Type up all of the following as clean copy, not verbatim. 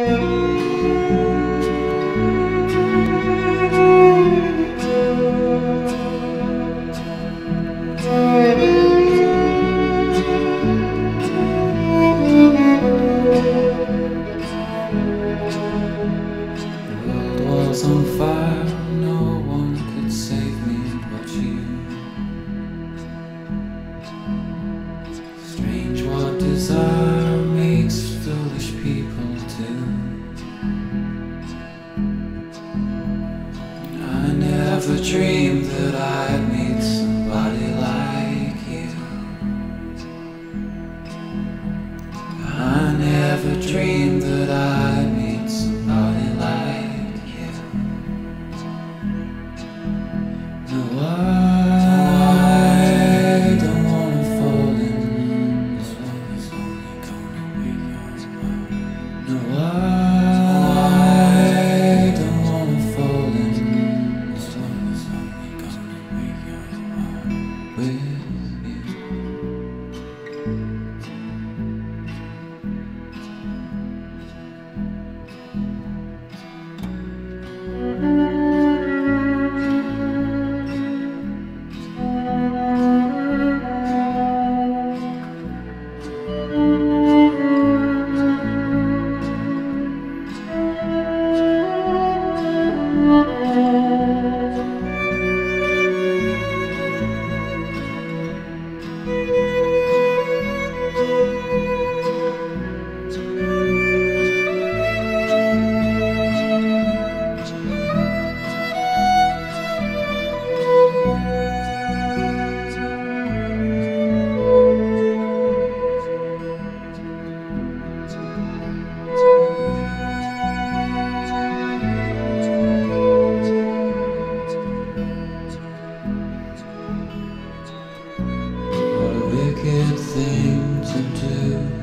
On fire, no one could save me but you. Strange what desire makes foolish people do. I never dreamed that I'd meet somebody like you. I never dreamed that I'd meet somebody like you. No, I don't wanna fall in love. No, I don't wanna fall in love with you. Wicked thing to do,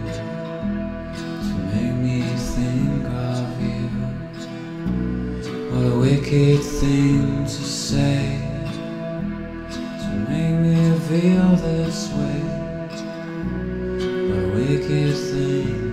to make me think of you. What a wicked thing to say, to make me feel this way. What a wicked thing